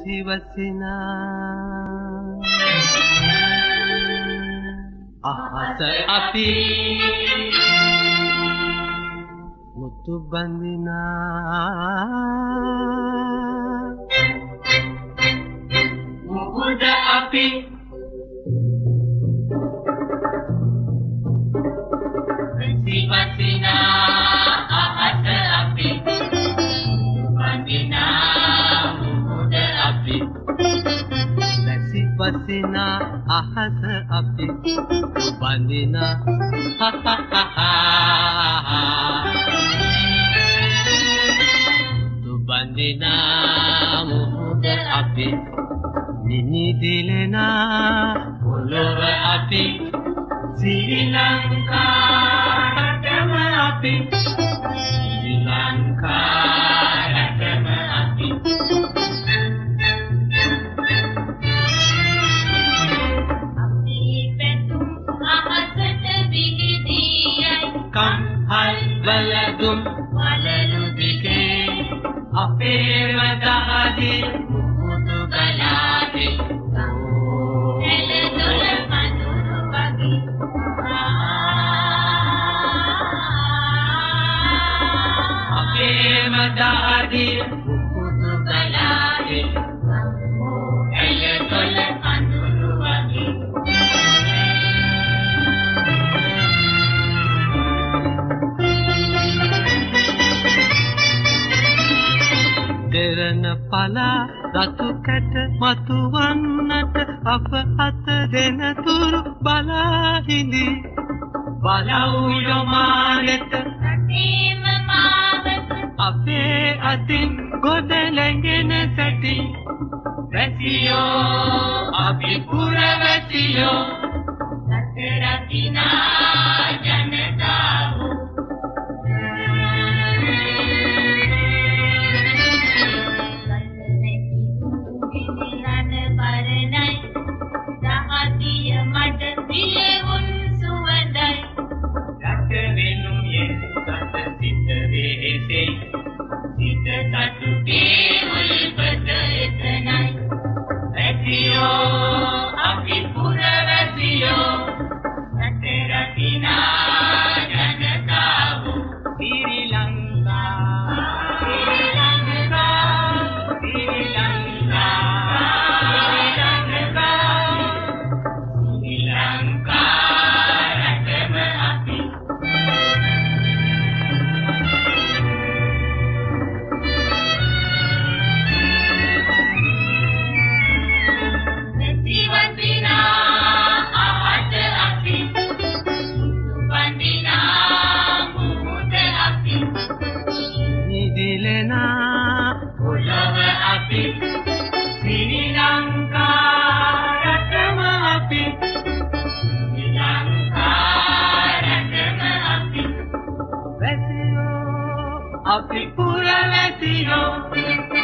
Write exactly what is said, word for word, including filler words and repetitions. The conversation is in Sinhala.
වැසි වසිනා අහස අපි මුතු බඳිනා මුහුද අපි වැසි වසිනා අහස අපි බඳිනා මුහුද අපි වැසි වසිනා අහස අපි බඳිනා හා හා හා බඳිනා මුහුද අපි නිනිදිලෙනා පොළොව අපි ශ්‍රී ලංකා රටම අපි ශ්‍රී ලංකා රටම අපි අපේ පැතුම් අහසට විහිදියයි කම්හල් වලදුම් වලලු දිගේ අපේම දහදි මුහුදු ගලාදි එළදොල පඳුරු වගේ අපේම දහදි මුහුදු ගලාදි එළදොල පඳුරු වගේ දෙරණ පලා රතු කැට මතුවන්නට අප අත දෙන තුරු බලා හිඳි බලව් යමානෙත රටේම මාවත අපේ අතින් ගොඩ ලැඟෙන සැටි වැසියෝ අපි පුරවැසියෝ රට රකිනා ජනතාව අපි පුරවැසියෝ